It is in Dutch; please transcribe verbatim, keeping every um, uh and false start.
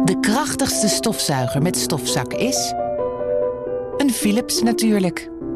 De krachtigste stofzuiger met stofzak is... een Philips natuurlijk.